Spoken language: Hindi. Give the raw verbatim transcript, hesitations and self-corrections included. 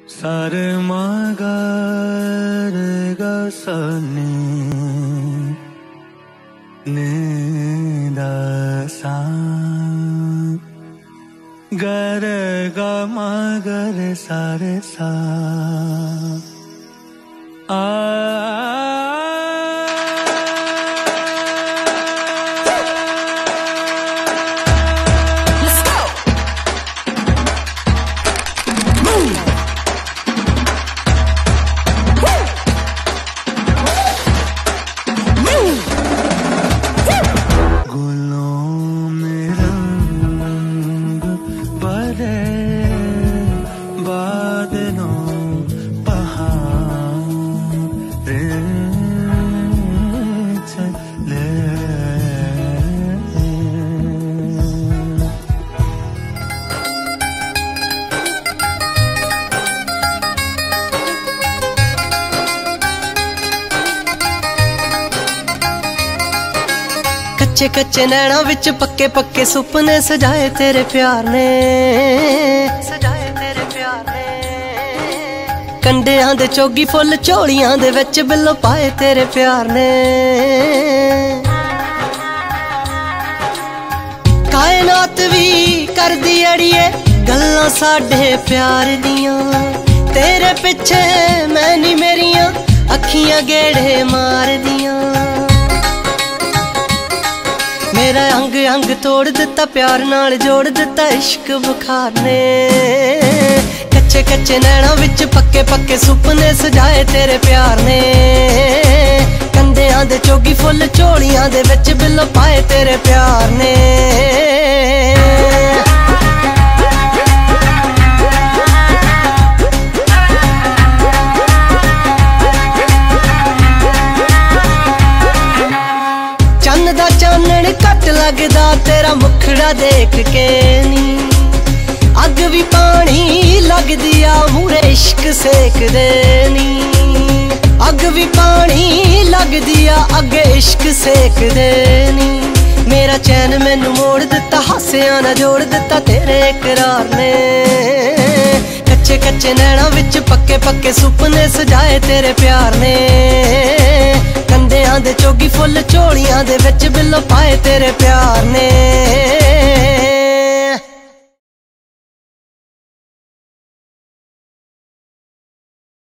सारे मगर गसनी निदासा गर ग मगर सारे सा आ कच्चे कच्चे नैना विच पक्के पक्के सुपने सजाए तेरे प्यार ने, सजाए तेरे प्यार ने। कंडियां दे चोगी फुल झोलियां दे विच बिल्लो पाए तेरे प्यार ने। कायनात भी कर दी अड़िए गल्लां साडे प्यार दियां, तेरे पिछे मैं नी मेरियां अखियां गेड़े मार दियां। मेरा अंग अंग तोड़ दिता प्यार नाल जोड़ दिता इश्क बुखार ने। कच्चे कच्चे नैना विच पक्के पक्के सुपने सजाए तेरे प्यार ने। कंधियां दे चोगी फुल झोलियां दे विच बिल्लो पाए तेरे प्यार ने। लगदा तेरा मुखड़ा देख के नी, अग भी पानी लगदी आ मूरे इश्क सेक दे नी। अग भी पानी लगदी आ अगे इश्क सेक दे नी। मेरा चैन मैनू मोड़ दिता हासियां ना जोड़ दिता तेरे इकरार ने। कच्चे कच्चे नैना विच पक्के पक्के सुपने सजाए तेरे प्यार ने।